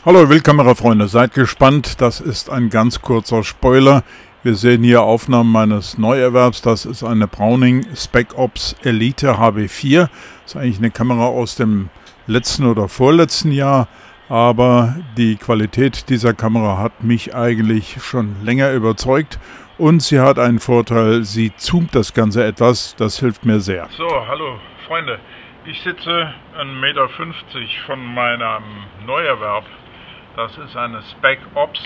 Hallo Wildkamerafreunde, seid gespannt, das ist ein ganz kurzer Spoiler. Wir sehen hier Aufnahmen meines Neuerwerbs, das ist eine Browning Spec Ops Elite HB4. Das ist eigentlich eine Kamera aus dem letzten oder vorletzten Jahr, aber die Qualität dieser Kamera hat mich eigentlich schon länger überzeugt und sie hat einen Vorteil, sie zoomt das Ganze etwas, das hilft mir sehr. So, hallo Freunde, ich sitze 1,50 Meter von meinem Neuerwerb. Das ist eine Spec Ops,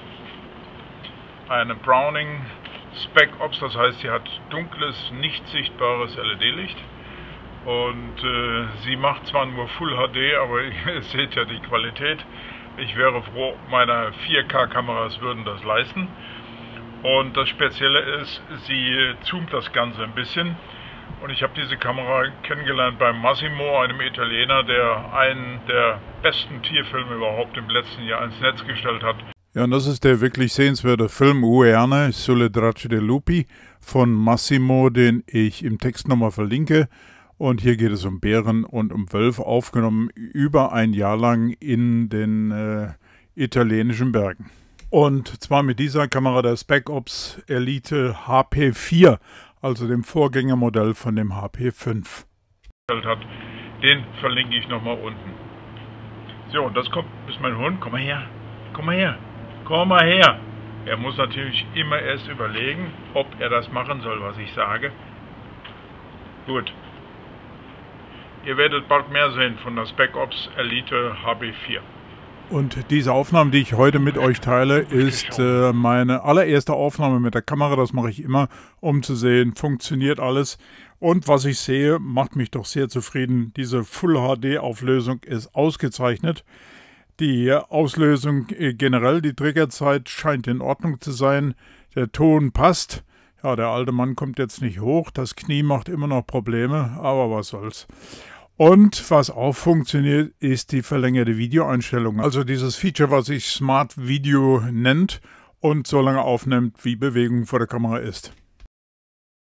eine Browning Spec Ops, das heißt, sie hat dunkles, nicht sichtbares LED-Licht und sie macht zwar nur Full HD, aber ihr seht ja die Qualität. Ich wäre froh, meine 4K-Kameras würden das leisten. Und das Spezielle ist, sie zoomt das Ganze ein bisschen. Und ich habe diese Kamera kennengelernt bei Massimo, einem Italiener, der einen der besten Tierfilme überhaupt im letzten Jahr ins Netz gestellt hat. Ja, und das ist der wirklich sehenswerte Film Uerne sulle Tracce dei Lupi von Massimo, den ich im Text nochmal verlinke. Und hier geht es um Bären und um Wölfe, aufgenommen über ein Jahr lang in den italienischen Bergen. Und zwar mit dieser Kamera, der Spec Ops Elite HP4. Also dem Vorgängermodell von dem HP5. Den verlinke ich nochmal unten. So, und das ist mein Hund. Komm mal her. Komm mal her. Komm mal her. Er muss natürlich immer erst überlegen, ob er das machen soll, was ich sage. Gut. Ihr werdet bald mehr sehen von der Spec Ops Elite HB4. Und diese Aufnahme, die ich heute mit euch teile, ist meine allererste Aufnahme mit der Kamera. Das mache ich immer, um zu sehen, funktioniert alles. Und was ich sehe, macht mich doch sehr zufrieden. Diese Full-HD-Auflösung ist ausgezeichnet. Die Auslösung generell, die Triggerzeit scheint in Ordnung zu sein. Der Ton passt. Ja, der alte Mann kommt jetzt nicht hoch. Das Knie macht immer noch Probleme, aber was soll's. Und was auch funktioniert, ist die verlängerte Videoeinstellung. Also dieses Feature, was sich Smart Video nennt und so lange aufnimmt, wie Bewegung vor der Kamera ist.